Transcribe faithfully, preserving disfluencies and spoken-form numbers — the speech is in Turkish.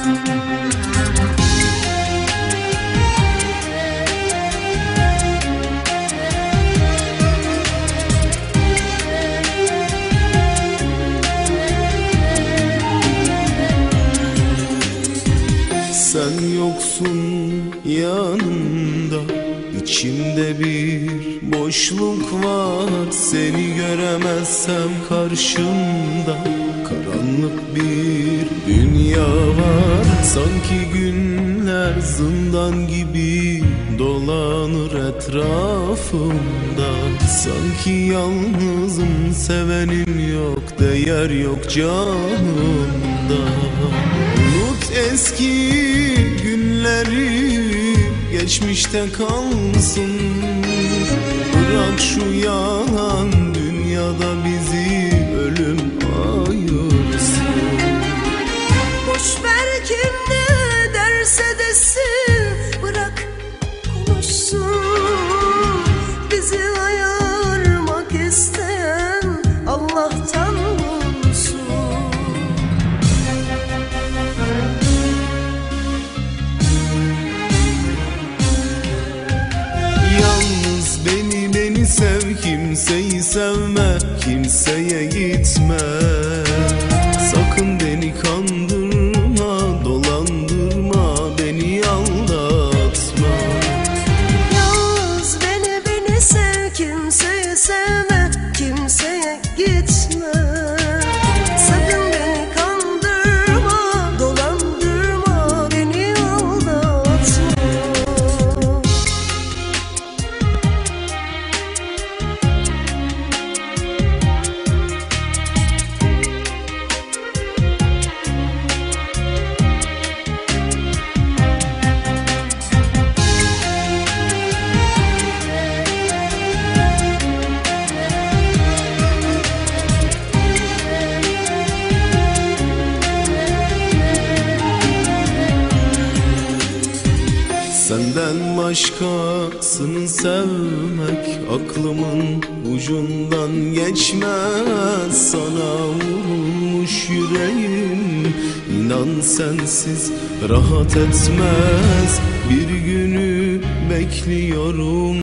Sen yoksun yanımda, içimde bir boşluk var. Seni göremezsem karşımda karanlık bir dünya var. Sanki günler zindan gibi dolanır etrafımda. Sanki yalnızım, sevenim yok, değer yok canımda. Unut eski günleri, geçmişte kalsın. Bırak şu yalan dünyada bizi ölüm ayırsın. Boşver kim ne derse desin, bırak konuşsun. Bizi ayırmak isteyen Allah'tan olsun. Yalnız beni beni sev, kimseyi sevme, kimseye gitme. Sakın beni kandırma, dolandırma, beni aldatma. Yalnız beni beni sev, kimseyi sevme, kimseye gitme. Sakın beni kandırma, dolandırma, beni aldatma. Senden başkasını sevmek aklımın ucundan geçmez. Sana vurulmuş yüreğim, inan sensiz rahat etmez. Bir günü bekliyorum.